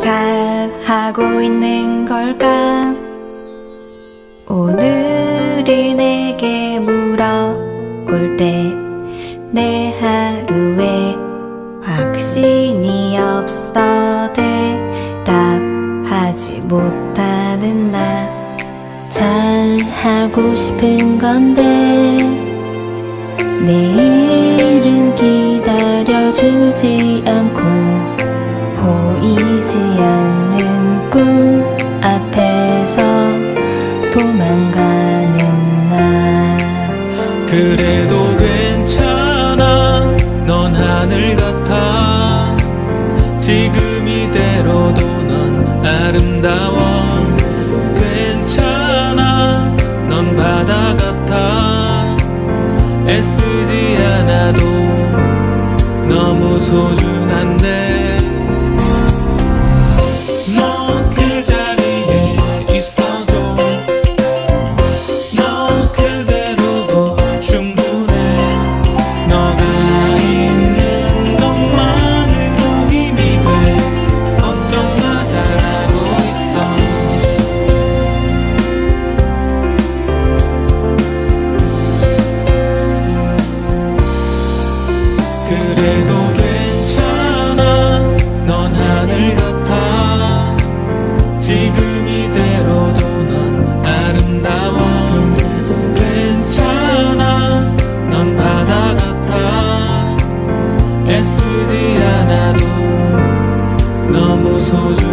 잘 하고 있는 걸까? 오늘이 내게 물어볼 때 내 하루에 확신이 없어 대답하지 못하는 나. 잘 하고 싶은 건데 내일은 기다려주지 않고 보이지 않는 꿈 앞에서 도망가는 나. 그래도 괜찮아, 넌 하늘 같아. 지금 이대로도 넌 아름다워. 괜찮아, 넌 바다 같아. 애쓰지 않아도 너무 소중한데. 그래도 괜찮아, 넌 하늘 같아. 지금 이대로도 넌 아름다워. 괜찮아, 넌 바다 같아. 애쓰지 않아도 너무 소중해.